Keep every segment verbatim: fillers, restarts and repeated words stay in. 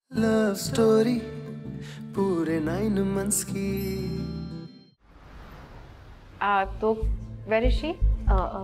Love story पूरे nine months की। आ, तो where is she? Uh, uh.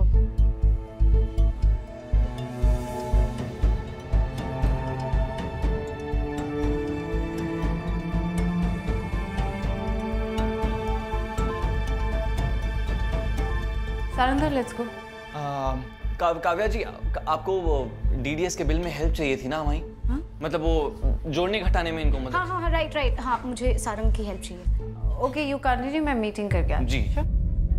Sarangdhar, let's go. Kavya जी, आपको वो डीडीएस के बिल में हेल्प चाहिए थी ना हमारी? हाँ? मतलब वो जोड़ने घटाने में इनको मदद। हाँ हाँ राइट राइट हाँ, मुझे सारंग की हेल्प चाहिए। ओके, यू कर लीजिए, मैं मीटिंग करके आती हूँ। जी।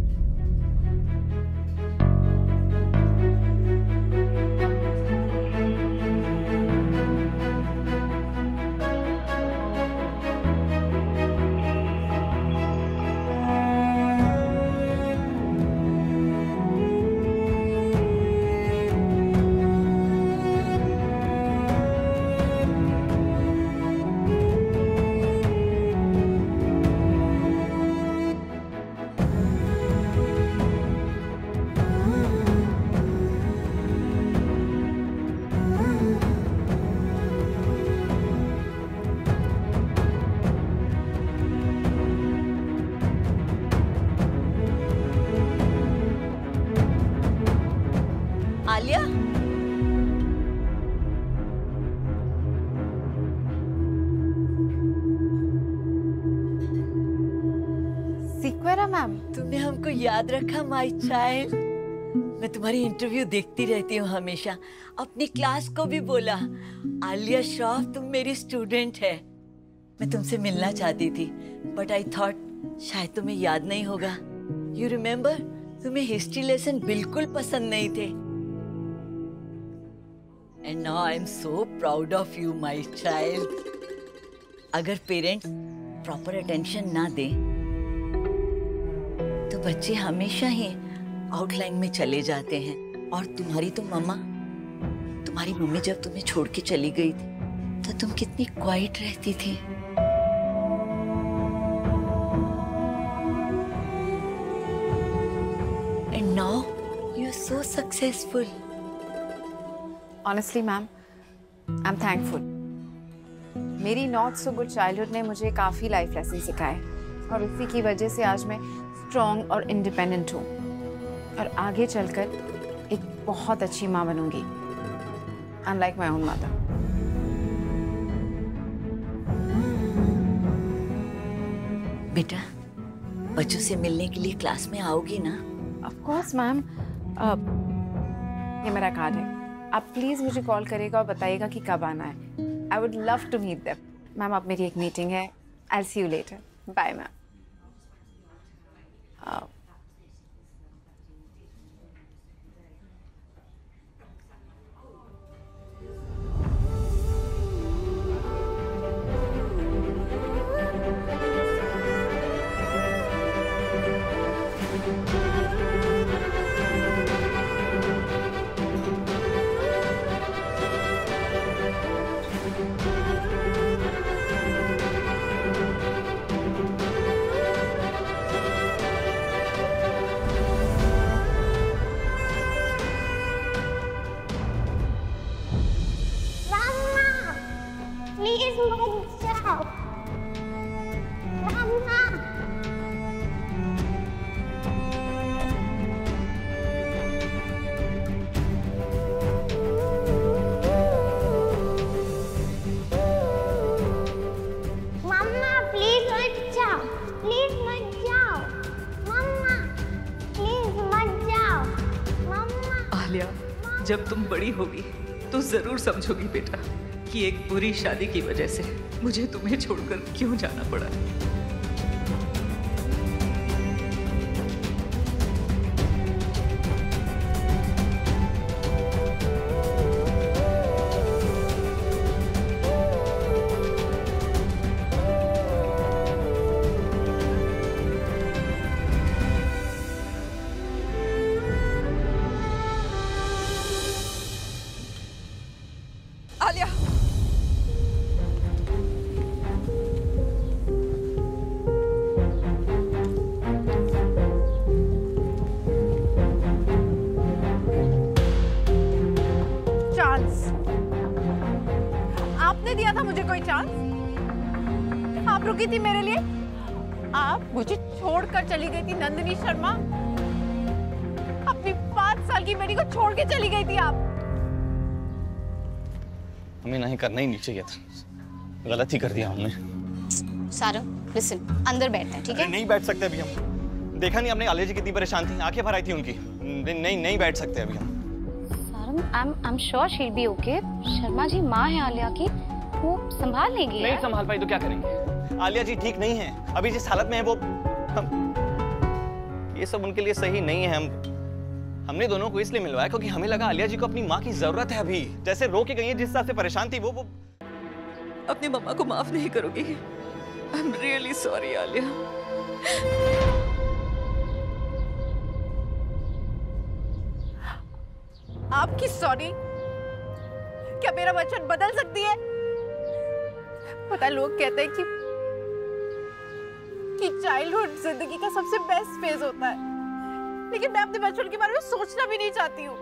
आलिया, सिक्वेरा मैम, तुमने हमको याद रखा माय चाइल्ड। मैं तुम्हारी इंटरव्यू देखती रहती हूँ हमेशा। अपनी क्लास को भी बोला, आलिया श्रॉफ तुम मेरी स्टूडेंट है। मैं तुमसे मिलना चाहती थी, बट आई थॉट शायद तुम्हें याद नहीं होगा। यू रिमेम्बर, तुम्हें हिस्ट्री लेसन बिल्कुल पसंद नहीं थे। And now I am so proud of you, my child. अगर पेरेंट्स प्रॉपर अटेंशन ना दें, तो बच्चे हमेशा ही आउटलाइन में चले जाते हैं। और तुम्हारी तो मम्मा, तुम्हारी मम्मी जब तुम्हें छोड़ के चली गई थी, तो तुम कितनी क्वाइट रहती थी। And now you are so successful. Honestly ma'am, I am thankful. मेरी नॉट सो गुड चाइल्डहुड ने मुझे काफ़ी लाइफ लेसन सिखाए, और इसी की वजह से आज मैं स्ट्रॉन्ग और इंडिपेंडेंट हूँ, और आगे चलकर एक बहुत अच्छी माँ बनूंगी, अनलाइक माई ओन मदर। बेटा, बच्चों से मिलने के लिए क्लास में आओगी ना? Of course ma'am. ये मेरा कार्ड है, आप प्लीज मुझे कॉल करेगा और बताइएगा कि कब आना है। I would love to meet them. Ma'am, अब मेरी एक मीटिंग है। I see you later. Bye ma'am. जब तुम बड़ी होगी तो जरूर समझोगी बेटा कि एक बुरी शादी की वजह से मुझे तुम्हें छोड़कर क्यों जाना पड़ा। आलिया, कोई चांस? आप रुकी थी मेरे लिए? आप मुझे छोड़कर चली गई थी नंदिनी शर्मा। अपनी पांच साल की बेटी को छोड़ के चली गई थी आप। हमें नहीं करना ही नहीं चाहिए था, गलत ही कर दिया हमने। सारंग लिसन, अंदर बैठते हैं, ठीक है? नहीं बैठ सकते अभी हम। देखा नहीं आपने आलिया जी कितनी परेशान थी, आंखें भर आई थी उनकी। नहीं नहीं, नहीं बैठ सकते अभी हम। Sarang, I am I am sure she will be okay. Sharma ji माँ है आलिया की, वो संभाल लेंगी। नहीं संभाल पाई तो क्या करेंगे? आलिया जी ठीक नहीं है, अभी जिस हालत में है वो हम, ये सब उनके लिए सही नहीं है। हम हमने दोनों को इसलिए मिलवाया क्योंकि हमें लगा आलिया जी को अपनी माँ की जरूरत है। अभी जैसे रो के गई है, जिस हिसाब से परेशान थी वो वो अपनी मम्मा को माफ नहीं करोगी? I am really sorry Alia. आपकी सॉरी क्या मेरा वचन बदल सकती है? पता, लोग कहते हैं कि कि चाइल्डहुड जिंदगी का सबसे बेस्ट फेज होता है, लेकिन मैं अपने बचपन के बारे में सोचना भी नहीं चाहती हूँ।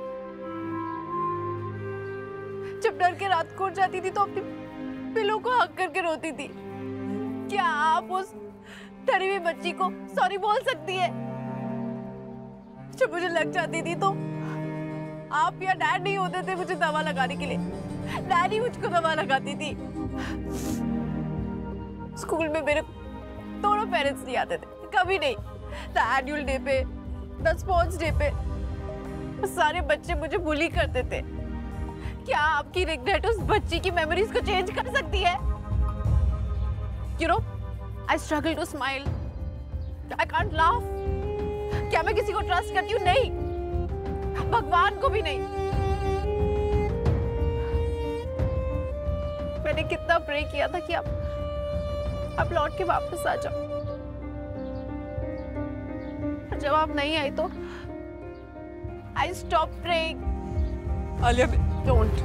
जब डर के रात को उठ जाती थी तो अपनी पिलो को हक करके रोती थी। क्या आप उस डरी हुई बच्ची को सॉरी बोल सकती है? जब मुझे लग जाती थी तो आप या डैड नहीं होते थे मुझे दवा लगाने के लिए, डैडी मुझको दवा लगाती थी। स्कूल में मेरे दोनों पेरेंट्स नहीं आते थे, कभी नहीं। द एनुअल डे पे, द स्पोर्ट्स डे पे सारे बच्चे मुझे बुली करते थे। क्या आपकी रिग्रेट उस बच्ची की मेमोरीज को चेंज कर सकती है? You know, I struggle to smile. I can't laugh. क्या मैं किसी को ट्रस्ट करती हूँ? नहीं, भगवान को भी नहीं। मैंने कितना प्रे किया था कि आप आप लौट के वापस आ जाओ, और जब आप नहीं आई तो I stopped praying. Alia, Don't.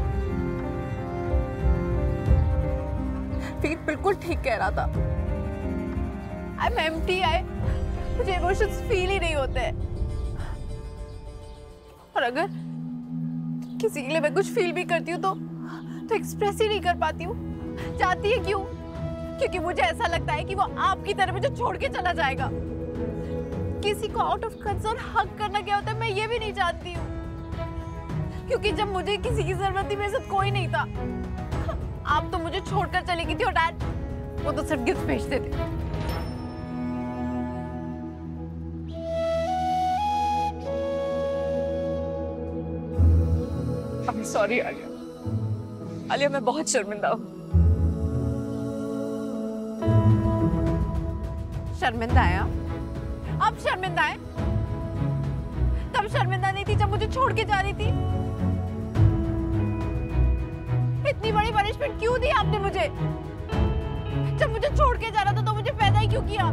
Feel बिल्कुल ठीक कह रहा था। I'm empty. I मुझे इमोशंस फील ही नहीं होते हैं। और अगर किसी के लिए मैं कुछ फील भी करती हूँ तो तो एक्सप्रेस ही नहीं कर पाती हूँ। चाहती है क्यों? क्योंकि मुझे ऐसा लगता है कि वो आपकी तरह मुझे छोड़ के चला जाएगा। किसी को आउट ऑफ कंसर्न हक करना क्या होता है मैं ये भी नहीं जानती हूँ, क्योंकि जब मुझे किसी की जरूरत थी मेरे साथ कोई नहीं था। आप तो मुझे छोड़कर चली गई थी और डैड वो तो सिर्फ गिफ्ट भेजते थे। सॉरी आलिया। आलिया, मैं बहुत शर्मिंदा हूँ। शर्मिंदा है आप? अब शर्मिंदा है? तब शर्मिंदा नहीं थी जब मुझे छोड़ के जा रही थी। इतनी बड़ी पनिशमेंट क्यों दी आपने मुझे? जब मुझे छोड़ के जा रहा था तो मुझे पैदा ही क्यों किया?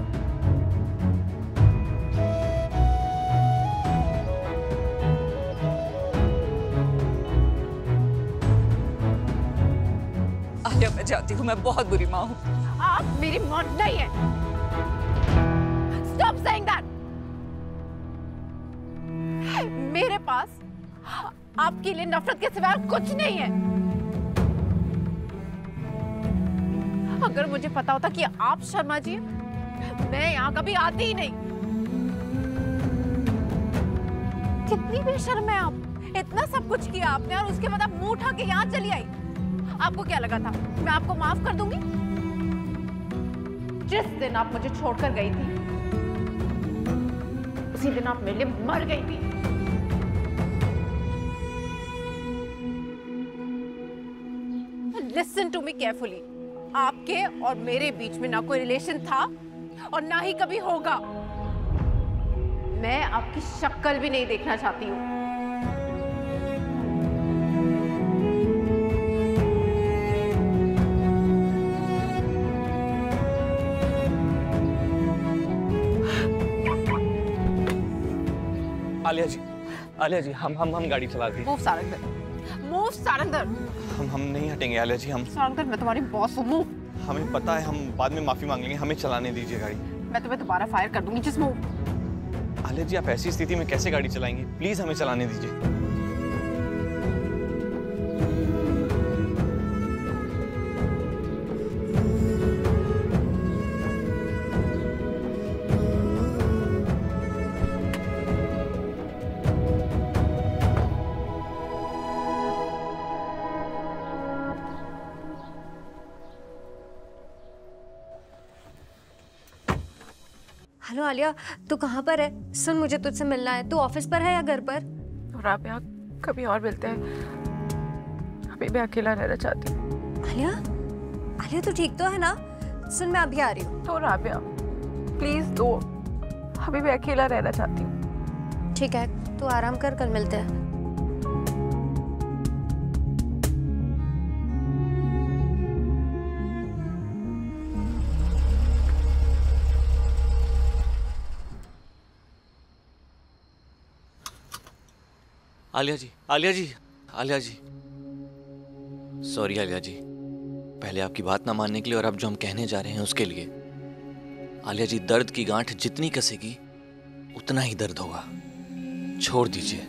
आलिया, मैं जानती हूँ मैं बहुत बुरी माँ हूँ। आप मेरी माँ नहीं है। Stop saying that. मेरे पास आपके लिए नफरत के सिवा कुछ नहीं है। अगर मुझे पता होता कि आप शर्मा जी हैं, मैं यहाँ कभी आती ही नहीं। कितनी बेशर्म है आप। इतना सब कुछ किया आपने और उसके बाद आप मुंह उठा के यहाँ चली आई। आपको क्या लगा था मैं आपको माफ कर दूंगी? जिस दिन आप मुझे छोड़कर गई थी उसी दिन आप मेरे लिए मर गई थी। Listen to me carefully. आपके और मेरे बीच में ना कोई रिलेशन था और ना ही कभी होगा। मैं आपकी शक्ल भी नहीं देखना चाहती हूँ। आलिया जी, आलिया जी, हम हम हम गाड़ी चला दी। Move Sarangdhar, move Sarangdhar. हम हम नहीं हटेंगे आलिया जी। हम सारंगधर, मैं तुम्हारी बॉस हूँ। मूव। हमें पता है, हम बाद में माफी मांग लेंगे। हमें चलाने दीजिए गाड़ी। मैं तुम्हें दोबारा फायर कर दूंगी। जिस मूव। आलिया जी, आप ऐसी स्थिति में कैसे गाड़ी चलाएंगे? प्लीज हमें चलाने दीजिए। हेलो आलिया, तू कहाँ पर है? सुन, मुझे तुझसे मिलना है। तू ऑफिस पर है या घर पर? राबिया, कभी और मिलते हैं, अभी मैं अकेला रहना चाहती हूँ। आलिया, आलिया तू ठीक तो है ना? सुन, मैं अभी आ रही हूँ। तो राबिया प्लीज दो, अभी मैं अकेला रहना चाहती हूँ। ठीक है, तू आराम कर, कल मिलते हैं। आलिया जी, आलिया जी, आलिया जी, सॉरी आलिया जी, पहले आपकी बात ना मानने के लिए और अब जो हम कहने जा रहे हैं उसके लिए। आलिया जी, दर्द की गांठ जितनी कसेगी उतना ही दर्द होगा, छोड़ दीजिए।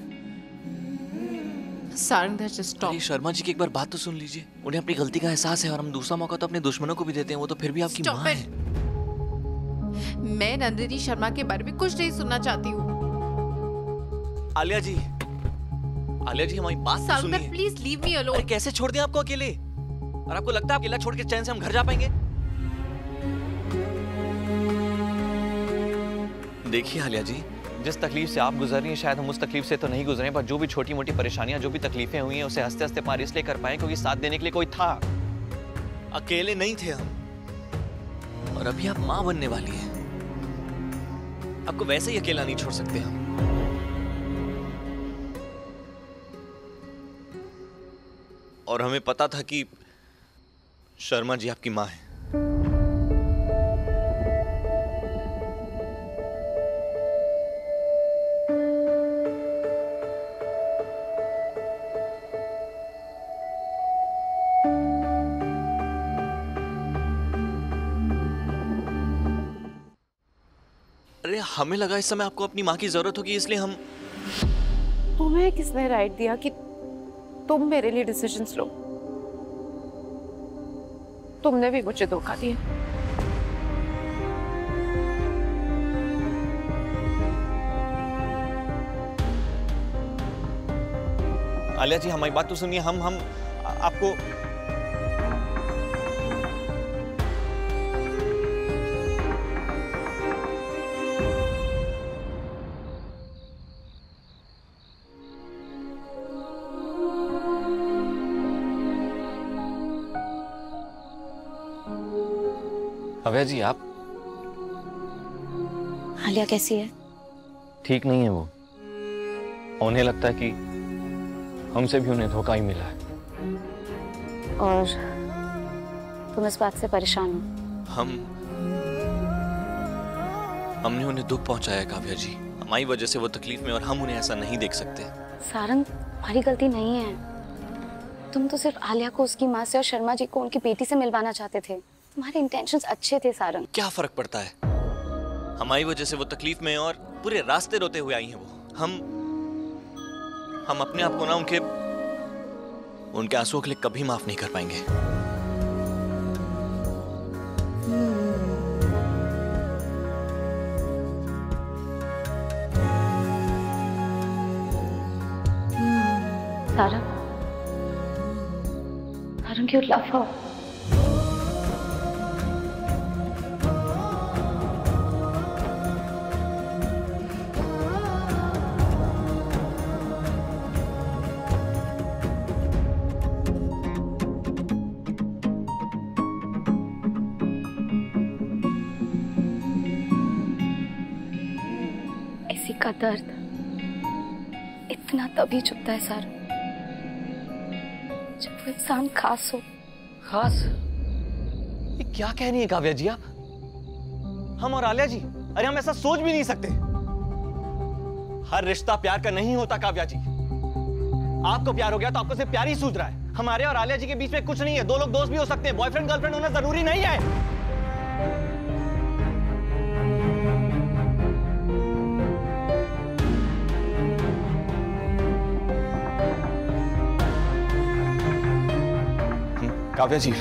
Sarangdhar, just stop. अरे शर्मा जी की एक बार बात तो सुन लीजिए। उन्हें अपनी गलती का एहसास है और हम दूसरा मौका तो अपने दुश्मनों को भी देते हैं। वो तो फिर भी आपकी माँ है। मैं नंदिनी शर्मा के बारे में कुछ नहीं सुनना चाहती हूँ। आलिया जी, आलिया जी हमारी बात तो सुनिए। Please leave me alone. अरे कैसे छोड़ दें आपको अकेले? और आपको लगता है अकेला छोड़ के चैन से हम घर जा पाएंगे? देखिए आलिया जी, जिस तकलीफ से आप गुजर रही हैं शायद हम उस तकलीफ से तो नहीं गुजरे, पर जो भी छोटी मोटी परेशानियां, जो भी तकलीफें हुई हैं उसे हंसते हंसते पार इसलिए कर पाए क्योंकि साथ देने के लिए कोई था। अकेले नहीं थे हम। और अभी आप मां बनने वाली हैं, आपको वैसे ही अकेला नहीं छोड़ सकते हम। और हमें पता था कि शर्मा जी आपकी मां है। अरे हमें लगा इस समय आपको अपनी मां की जरूरत होगी, इसलिए हम। तुम्हें किसने राइट दिया कि तुम मेरे लिए डिसीजंस लो? तुमने भी मुझे धोखा दिया। आलिया जी हमारी बात तो सुनिए। हम हम आपको काव्या जी, आप आलिया कैसी है? ठीक नहीं है। वो उन्हें लगता है कि हमसे भी उन्हें धोखा ही मिला है। और तुम इस बात से परेशान हो? हम हमने उन्हें दुख पहुंचाया है काव्या जी, हमारी वजह से वो तकलीफ में, और हम उन्हें ऐसा नहीं देख सकते। सारंग, हमारी गलती नहीं है। तुम तो सिर्फ आलिया को उसकी माँ से और शर्मा जी को उनकी बेटी से मिलवाना चाहते थे। तुम्हारे इंटेंशंस अच्छे थे सारंग। क्या फर्क पड़ता है? हमारी वजह से वो तकलीफ में और पूरे रास्ते रोते हुए आई हैं वो। हम हम अपने आप को ना उनके उनके आंसुओं के लिए कभी माफ नहीं कर पाएंगे। Sarang, Sarang you love her. का दर्द इतना तभी चुभता है सर जब वो इंसान खास हो। खास? ये क्या कह रही है काव्या जी आप? हम और आलिया जी, अरे हम ऐसा सोच भी नहीं सकते। हर रिश्ता प्यार का नहीं होता काव्या जी। आपको प्यार हो गया तो आपको सिर्फ प्यार ही सूझ रहा है। हमारे और आलिया जी के बीच में कुछ नहीं है। दो लोग दोस्त भी हो सकते हैं, बॉयफ्रेंड गर्लफ्रेंड होना जरूरी नहीं है। काव्या जी,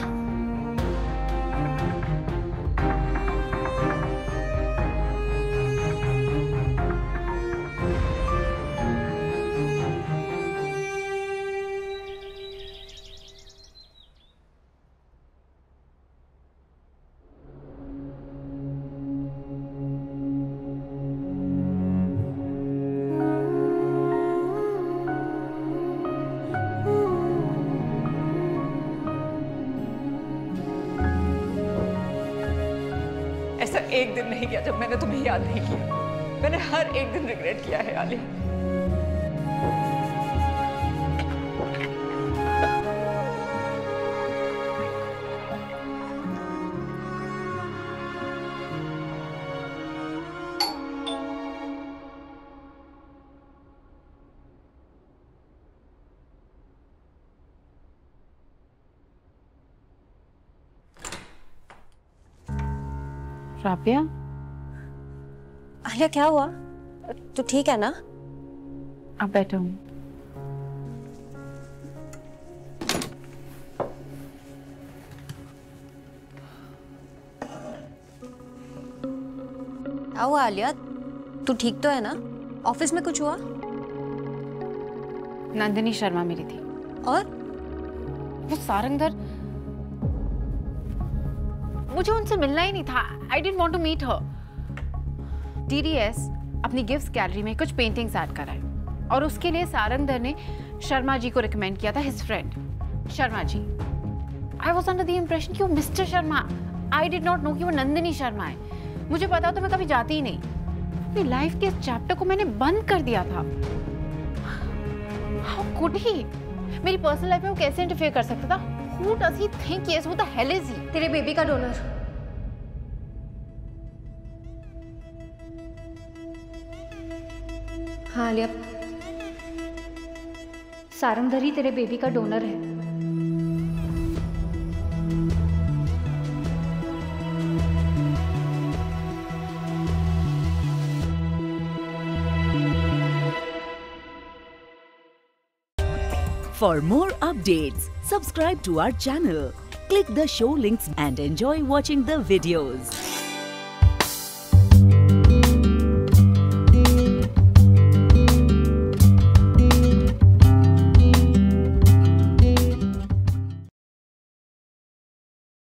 ऐसा एक दिन नहीं किया जब मैंने तुम्हें याद नहीं किया। मैंने हर एक दिन रिग्रेट किया है आलिया। राबिया, आलिया क्या हुआ? तू ठीक है ना? अब बैठो। क्या हुआ आलिया? तू ठीक तो है ना? ऑफिस में कुछ हुआ? नंदिनी शर्मा मेरी थी और वो सारंगधर, मुझे उनसे मिलना ही नहीं था। I didn't want to meet her. D D S अपनी गिफ्ट्स गैलरी में कुछ पेंटिंग्स ऐड कराए और उसके लिए सारंगधर ने शर्मा जी को रिकमेंड किया था, his friend Sharma ji. I was under the impression कि वो mister Sharma. I did not know कि वो नंदिनी शर्मा है। मुझे पता तो मैं कभी जाती ही नहीं। अपनी लाइफ के इस चैप्टर को मैंने बंद कर दिया था। How could he? मेरी पर्सनल लाइफ में वो कैसे इंटरफेयर कर सकता था? Who does he think he is? Who the hell is he? तेरे बेबी का डोनर। हाँ आलिया, सारंगधर ही तेरे बेबी का डोनर है। For more updates, subscribe to our channel, click the show links and enjoy watching the videos.